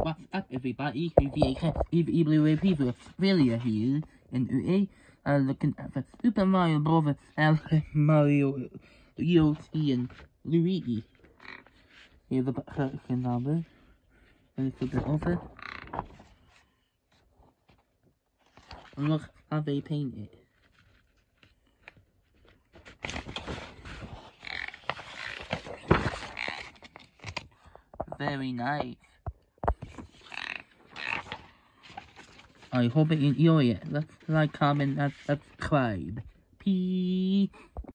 What's up, everybody? Blu-ray people really here, and today I'm looking at the Super Mario Bros. Mario, Yoshi, and Luigi. Here's the production number, and it's a bit over. And look how they paint it. Very nice. I hope you enjoy it. Let's like, comment, and subscribe. Peace.